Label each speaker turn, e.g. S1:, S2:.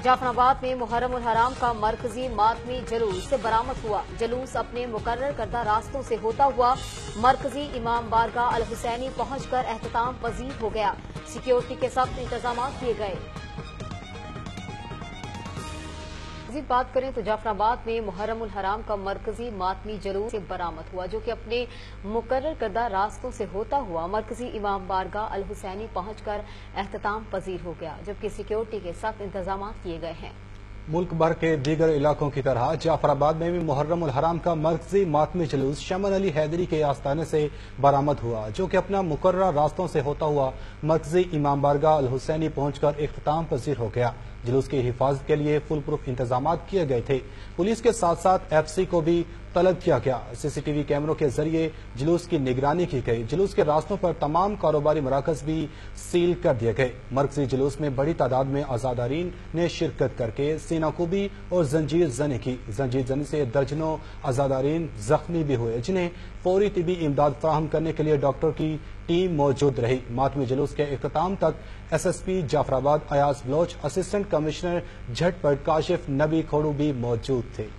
S1: जाफराबाद में मुहर्रम उल हराम का मरकजी मातमी जलूस बरामद हुआ। जलूस अपने मुकर्रर करदा रास्तों से होता हुआ मरकजी इमाम बारगाह अल हुसैनी पहुंचकर एहतताम पजीर हो गया। सिक्योरिटी के सख्त इंतजाम किए गए। मजीद बात करें तो जाफराबाद में मुहर्रम उल हराम का मरकजी मातमी जलूस बरामद हुआ, जो कि अपने मुकर्रर करदा रास्तों से होता हुआ मरकजी इमाम बारगाह अल हुसैनी पहुंचकर एहतताम पजीर हो गया, जबकि सिक्योरिटी के सख्त इंतजाम किए गए हैं।
S2: मुल्क भर के दीगर इलाकों की तरह जाफराबाद में भी मुहर्रम उल हराम का मरकजी मातमी जुलूस शमन अली हैदरी के आस्थाने से बरामद हुआ, जो कि अपना मुकर्रर रास्तों से होता हुआ मरकजी इमाम बारगाह अल हुसैनी पहुंचकर इख्तिताम पजीर हो गया। जुलूस की हिफाजत के लिए फुल प्रूफ इंतजाम किए गए थे। पुलिस के साथ साथ FC को भी तलब किया गया। CCTV कैमरों के जरिए जुलूस की निगरानी की गई। जुलूस के रास्तों पर तमाम कारोबारी मराकज भी सील कर दिए गए। मरकजी जुलूस में बड़ी तादाद में अज़ादारीन ने शिरकत करके सीनाकुबी और जंजीर जनी की। जंजीर जनी से दर्जनों अज़ादारीन जख्मी भी हुए, जिन्हें फौरी तिबी इमदाद फराहम करने के लिए डॉक्टर की टीम मौजूद रही। मातमी जुलूस के इख्तिताम तक SSP Jafarabad Ayaz Baloch, assistant commissioner Jhatpat Kashif नबी खोड़ू भी मौजूद थे।